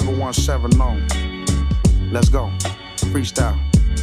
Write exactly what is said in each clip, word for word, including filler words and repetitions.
seven one seven, no. Let's go. Freestyle.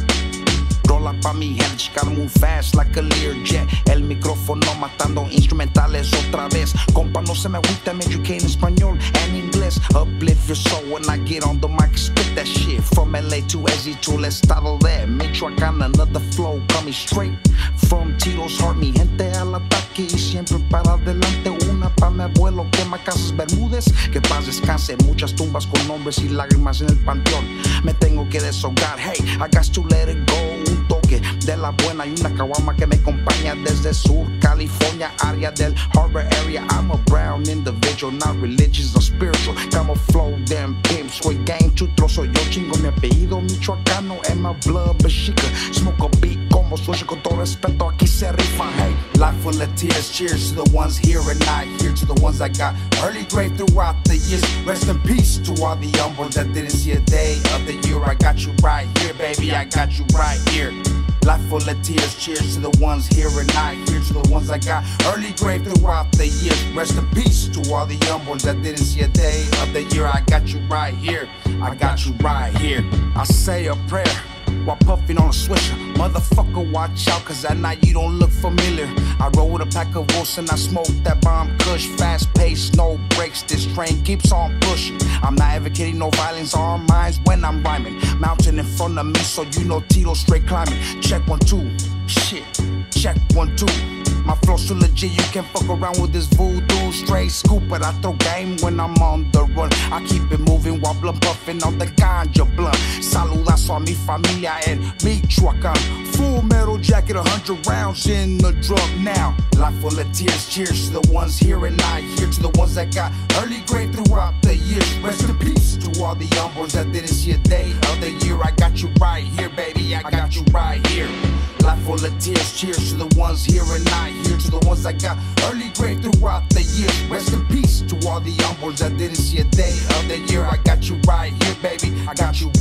Rola pa' mi gente, she gotta move fast like a Learjet. El micrófono matando instrumentales otra vez. Compa, no se me agüita, me educate en español and inglés. Uplift your soul when I get on the mic, spit that shit. From L A to S Z to el estado de Michoacán, another flow coming straight from Tito's heart. Mi gente al ataque y siempre para adelante. Una pa' mi abuelo, quema casas Bermúdez. Que paz descanse, muchas tumbas con nombres y lágrimas en el panteón. Me tengo que deshogar, hey, I got to let it go. Un toque de la buena y una caguama que me acompaña desde Sur California, área del Harbor area. I'm a brown individual, not religious or spiritual. Como flow, them pimps, with gang to trozo. Yo chingo mi apellido michoacano en my blood, mexica. Smoke a beat como suyo, con todo respeto, aquí se rifa, hey. Life full of tears, cheers to the ones here and not here, to the ones that got early grave throughout the years. Rest in peace to all the young ones that didn't see a day of the year. I got you right here, baby, I got you right here. Life full of tears, cheers to the ones here and not here, to the ones that got early grave throughout the years. Rest in peace to all the young ones that didn't see a day of the year. I got you right here, I got you right here. I say a prayer while puffing on a swisher. Motherfucker, watch out, cause at night you don't look familiar. I roll with a pack of wolves and I smoke that bomb kush. Fast pace, no brakes, this train keeps on pushing. I'm not advocating no violence on our minds when I'm rhyming. Mountain in front of me, so you know Tito straight climbing. Check one, two, shit, check one, two. My flow's so legit, you can't fuck around with this voodoo. Straight scoop, but I throw game when I'm on the run. I keep it moving while blunt puffing on the ganja blunt. Saludazo a mi familia en Michoacán. Full metal jacket, a hundred rounds in the drum now. Life full of tears, cheers to the ones here and not here, to the ones that got early grave throughout the years. Rest in peace to all the young ones that didn't see a day of the year. I got you right here, baby, I got you right here. Life full of tears, cheers to the ones here and not here, to the ones that got early grave throughout the year. Rest in peace to all the young ones that didn't see a day of the year. I got you right here, baby, I got you